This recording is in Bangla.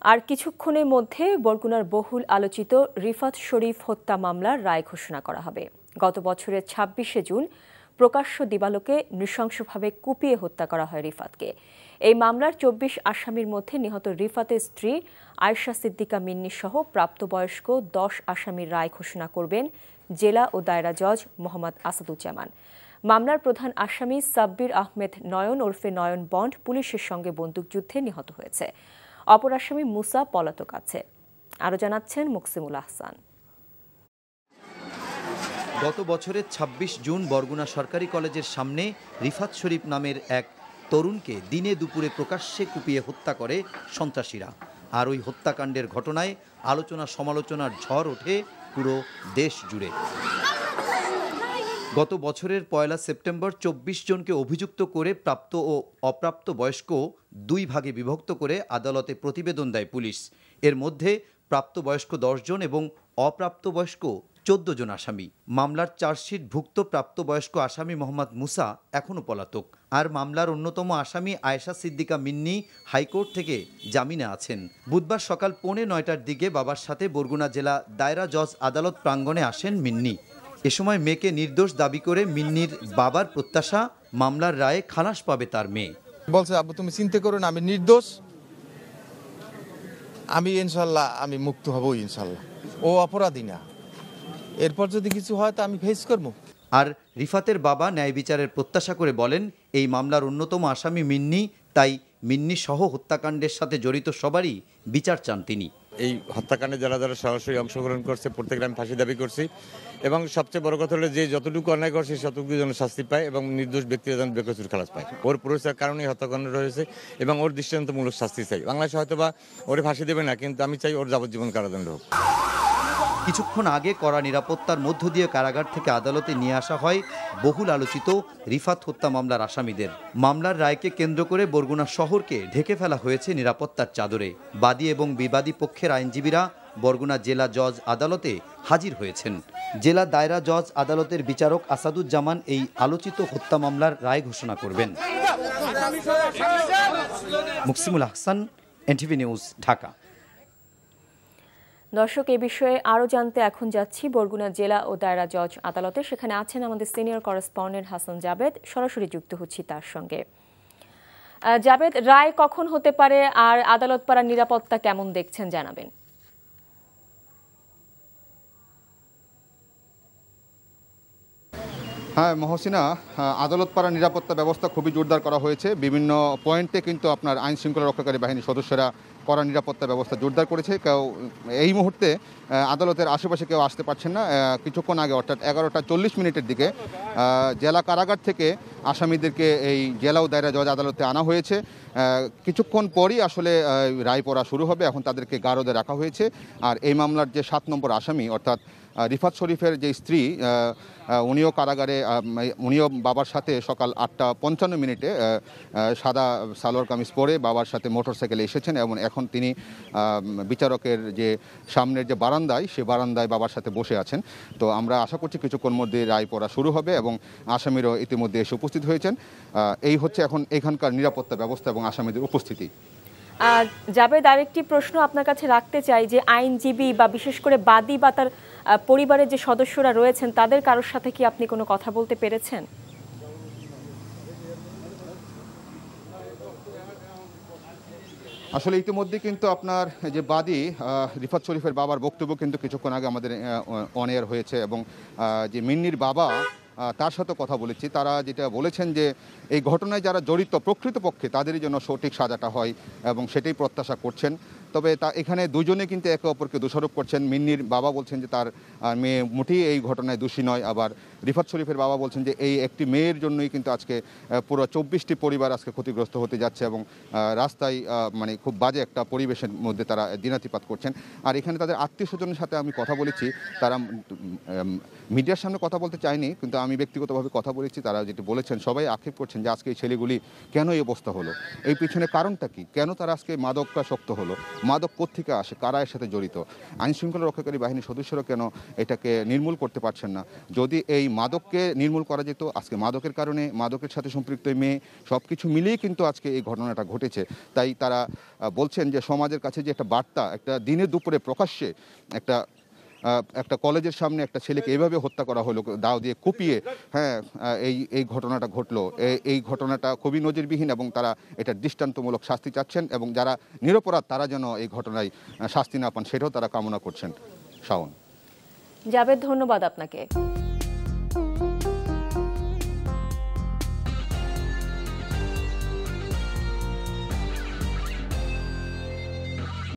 আর কিছুক্ষণের মধ্যে বরগুনার বহুল আলোচিত রিফাত শরীফ হত্যা মামলার রায় ঘোষণা করা হবে। গত বছরের ২৬শে জুন প্রকাশ্য দিবালোকে নৃশংসভাবে কুপিয়ে হত্যা করা হয় রিফাতকে। এই মামলার ২৪ আসামির মধ্যে নিহত রিফাতের স্ত্রী আয়েশা সিদ্দিকা মিন্নি সহ প্রাপ্তবয়স্ক ১০ আসামির রায় ঘোষণা করবেন জেলা ও দায়রা জজ মোহাম্মদ আসাদুজ্জামান। মামলার প্রধান আসামি সাব্বির আহমেদ নয়ন ওরফে নয়ন বন্ড পুলিশের সঙ্গে বন্দুকযুদ্ধে নিহত হয়েছে। অপর আসামি মুসা পলাতক আছে। আরও জানাচ্ছেন মুকসিমুল আহসান। গত বছরের ২৬ জুন বরগুনা সরকারি কলেজের সামনে রিফাত শরীফ নামের এক তরুণকে দিনে দুপুরে প্রকাশ্যে কুপিয়ে হত্যা করে সন্ত্রাসীরা। আর ওই হত্যাকাণ্ডের ঘটনায় আলোচনা সমালোচনার ঝড় ওঠে পুরো দেশ জুড়ে। গত বছরের ১ সেপ্টেম্বর ২৪ জনকে অভিযুক্ত করে প্রাপ্ত ও অপ্রাপ্ত বয়স্ক দুই ভাগে বিভক্ত করে আদালতে প্রতিবেদন দেয় পুলিশ। এর মধ্যে প্রাপ্তবয়স্ক ১০ জন এবং অপ্রাপ্তবয়স্ক ১৪ জন আসামি। মামলার চার্জশিটভুক্ত প্রাপ্তবয়স্ক আসামি মোহাম্মদ মুসা এখনও পলাতক। আর মামলার অন্যতম আসামি আয়েশা সিদ্দিকা মিন্নি হাইকোর্ট থেকে জামিনে আছেন। বুধবার সকাল 8:45টার দিকে বাবার সাথে বরগুনা জেলা দায়রা জজ আদালত প্রাঙ্গণে আসেন মিন্নি। এ সময় মেয়েকে নির্দোষ দাবি করে মিন্নির বাবার প্রত্যাশা মামলার রায়ে খালাস পাবে তার মেয়ে। বলছে, আব্বু তুমি চিন্তা করো না, আমি নির্দোষ, আমি ইনশাল্লাহ আমি মুক্ত হব, ইনশাল্লাহ ও অপরাধী না, এরপর যদি কিছু হয় তা আমি ফেস করবো। আর রিফাতের বাবা ন্যায় বিচারের প্রত্যাশা করে বলেন, এই মামলার অন্যতম আসামি মিন্নি, তাই মিন্নি সহ হত্যাকাণ্ডের সাথে জড়িত সবারই বিচার চান তিনি। এই হত্যাকাণ্ডে যারা যারা সরাসরি অংশগ্রহণ করছে প্রত্যেককে আমি ফাঁসি দাবি করছি এবং সবচেয়ে বড় কথা হলো যে যতটুকু অন্যায় করছে ততটুকু যেন শাস্তি পায় এবং নির্দোষ ব্যক্তিরা যেন বেকসুর খালাস পায়। ওর পুরুষের কারণেই হত্যাকাণ্ড রয়েছে এবং ওর দৃষ্টান্তমূলক শাস্তি চাই। বাংলাদেশে হয়তো বা ওরে ফাঁসি দেবে না, কিন্তু আমি চাই ওর যাবজ্জীবন কারাদণ্ড হোক। কিছুক্ষণ আগে কড়া নিরাপত্তার মধ্য দিয়ে কারাগার থেকে আদালতে নিয়ে আসা হয় বহুল আলোচিত রিফাত হত্যা মামলার আসামিদের। মামলার রায়কে কেন্দ্র করে বরগুনা শহরকে ঢেকে ফেলা হয়েছে নিরাপত্তার চাদরে। বাদী এবং বিবাদী পক্ষের আইনজীবীরা বরগুনা জেলা জজ আদালতে হাজির হয়েছেন। জেলা দায়রা জজ আদালতের বিচারক আসাদুজ্জামান এই আলোচিত হত্যা মামলার রায় ঘোষণা করবেন। Muksimul Ahsan, NTV news, Dhaka. দর্শক, এ বিষয়ে আরও জানতে এখন যাচ্ছি বরগুনা জেলা ও দায়রা জজ আদালতে। সেখানে আছেন আমাদের সিনিয়র করেসপন্ডেন্ট হাসান জাবেদ। সরাসরি যুক্ত হচ্ছি তার সঙ্গে। জাবেদ, রায় কখন হতে পারে আর আদালত পাড়ার নিরাপত্তা কেমন দেখছেন জানাবেন। হ্যাঁ মহসিনা, আদালত পাড়ার নিরাপত্তা ব্যবস্থা খুবই জোরদার করা হয়েছে। বিভিন্ন পয়েন্টে কিন্তু আপনার আইন শৃঙ্খলা রক্ষাকারী বাহিনীর সদস্যরা কড়া নিরাপত্তা ব্যবস্থা জোরদার করেছে। কেউ এই মুহূর্তে আদালতের আশেপাশে কেউ আসতে পারছেন না। কিছুক্ষণ আগে অর্থাৎ 11:40 দিকে জেলা কারাগার থেকে আসামিদেরকে এই জেলা ও দায়রা জজ আদালতে আনা হয়েছে। কিছুক্ষণ পরই আসলে রায় পড়া শুরু হবে। এখন তাদেরকে গারদে রাখা হয়েছে। আর এই মামলার যে 7 নম্বর আসামি অর্থাৎ রিফাত শরীফের যে স্ত্রী, উনিও কারাগারে, উনিও বাবার সাথে সকাল 8:55 সাদা সালোয়ার কামিজ পরে বাবার সাথে মোটরসাইকেলে এসেছেন এবং এখন তিনি বিচারকের যে সামনের যে বারান্দায়, সে বারান্দায় বাবার সাথে বসে আছেন। তো আমরা আশা করছি কিছুক্ষণ মধ্যে রায় পড়া শুরু হবে এবং আসামিরও ইতিমধ্যে এসে উপস্থিত হয়েছেন। এই হচ্ছে এখন এখানকার নিরাপত্তা ব্যবস্থা এবং আসামিদের উপস্থিতি। জাবেদ, আরেকটি প্রশ্ন আপনার কাছে রাখতে চাই যে আইনজীবী বা বিশেষ করে বাদী বা তার পরিবারের যে সদস্যরা রয়েছেন তাদের কারোর সাথে কি আপনি কোনো কথা বলতে পেরেছেন? আসলে ইতিমধ্যে কিন্তু আপনার যে বাদী রিফাত শরীফের বাবার বক্তব্য কিন্তু কিছুক্ষণ আগে আমাদের অন এয়ার হয়েছে এবং যে মিন্নির বাবা তার সাথে কথা বলেছি। তারা যেটা বলেছেন যে এই ঘটনায় যারা জড়িত প্রকৃতপক্ষে তাদেরই জন্য সঠিক সাজাটা হয় এবং সেটাই প্রত্যাশা করছেন। তবে এখানে দুজনে কিন্তু একে অপরকে দোষারোপ করছেন। মিন্নির বাবা বলছেন যে তার মেয়ে মোটেই এই ঘটনায় দোষী নয়, আবার রিফাত শরীফের বাবা বলছেন যে এই একটি মেয়ের জন্যই কিন্তু আজকে পুরো 24টি পরিবার আজকে ক্ষতিগ্রস্ত হতে যাচ্ছে এবং রাস্তায় মানে খুব বাজে একটা পরিবেশের মধ্যে তারা দিনাতিপাত করছেন। আর এখানে তাদের আত্মীয় স্বজনের সাথে আমি কথা বলেছি, তারা মিডিয়ার সামনে কথা বলতে চায়নি, কিন্তু আমি ব্যক্তিগতভাবে কথা বলেছি। তারা যেটি বলেছেন, সবাই আক্ষেপ করছেন যে আজকে এই ছেলেগুলি কেন এই অবস্থা হলো, এই পিছনে কারণটা কি, কেন তারা আজকে মাদকাসক্ত হলো মাদক কোত্থেকে আসে, কারা এর সাথে জড়িত, আইনশৃঙ্খলা রক্ষাকারী বাহিনীর সদস্যরা কেন এটাকে নির্মূল করতে পারছেন না। যদি এই মাদককে নির্মূল করা যেত, আজকে মাদকের কারণে মাদকের সাথে সম্পৃক্ত মেয়ে সব কিছু মিলিয়ে কিন্তু আজকে এই ঘটনাটা ঘটেছে। তাই তারা বলছেন যে সমাজের কাছে যে একটা বার্তা, একটা দিনের দুপুরে প্রকাশ্যে একটা কলেজের সামনে একটা ছেলেকে এভাবে হত্যা করা হলো দাও দিয়ে কুপিয়ে, হ্যাঁ, এই ঘটনাটা ঘটলো, এই ঘটনাটা খুবই নজিরবিহীন এবং তারা এটা দৃষ্টান্তমূলক শাস্তি চাচ্ছেন এবং যারা নিরপরাধ তারা যেন এই ঘটনায় শাস্তি না পান সেটাও তারা কামনা করছেন। শাওন। জাবেদ, ধন্যবাদ আপনাকে।